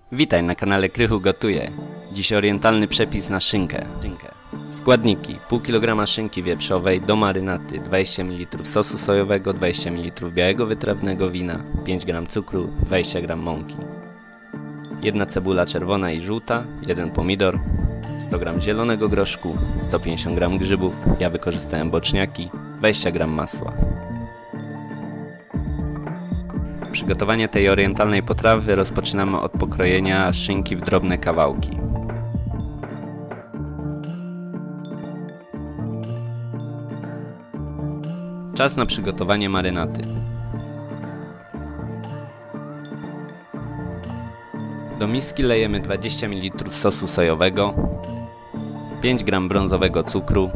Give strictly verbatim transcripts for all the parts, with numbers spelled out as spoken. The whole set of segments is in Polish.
Witaj na kanale Krychu Gotuje. Dziś orientalny przepis na szynkę. Składniki: pół kilograma szynki wieprzowej do marynaty, dwadzieścia mililitrów sosu sojowego, dwadzieścia mililitrów białego wytrawnego wina, pięć gramów cukru, dwadzieścia gramów mąki, jedna cebula czerwona i żółta, jeden pomidor, sto gramów zielonego groszku, sto pięćdziesiąt gramów grzybów, ja wykorzystałem boczniaki, dwadzieścia gramów masła. Przygotowanie tej orientalnej potrawy rozpoczynamy od pokrojenia szynki w drobne kawałki. Czas na przygotowanie marynaty. Do miski lejemy dwadzieścia mililitrów sosu sojowego, pięć gramów brązowego cukru,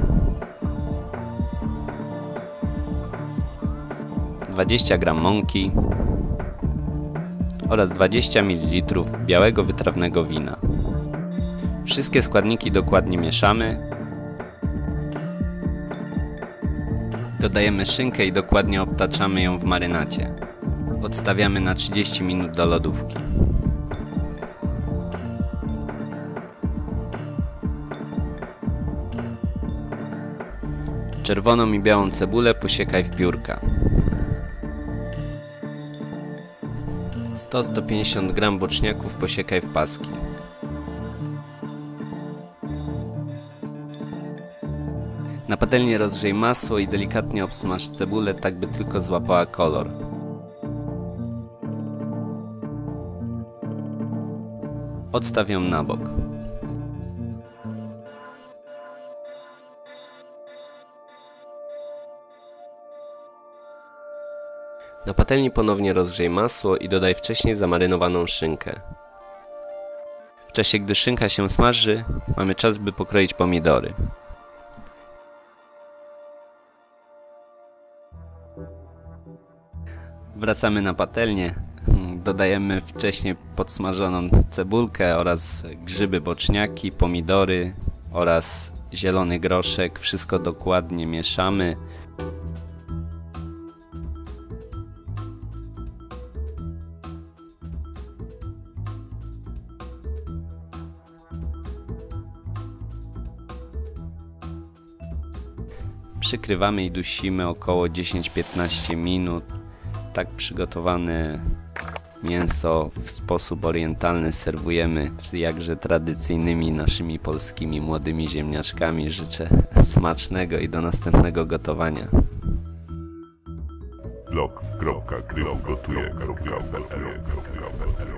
dwadzieścia gramów mąki oraz dwadzieścia mililitrów białego wytrawnego wina. Wszystkie składniki dokładnie mieszamy. Dodajemy szynkę i dokładnie obtaczamy ją w marynacie. Odstawiamy na trzydzieści minut do lodówki. Czerwoną i białą cebulę posiekaj w piórka. sto do stu pięćdziesięciu gramów boczniaków posiekaj w paski. Na patelni rozgrzej masło i delikatnie obsmaż cebulę, tak by tylko złapała kolor. Odstaw ją na bok. Na patelni ponownie rozgrzej masło i dodaj wcześniej zamarynowaną szynkę. W czasie gdy szynka się smaży, mamy czas by pokroić pomidory. Wracamy na patelnię, dodajemy wcześniej podsmażoną cebulkę oraz grzyby boczniaki, pomidory oraz zielony groszek. Wszystko dokładnie mieszamy. Przykrywamy i dusimy około dziesięć do piętnastu minut. Tak przygotowane mięso w sposób orientalny serwujemy z jakże tradycyjnymi naszymi polskimi młodymi ziemniaczkami. Życzę smacznego i do następnego gotowania. blog kropka krychu gotuje kropka p l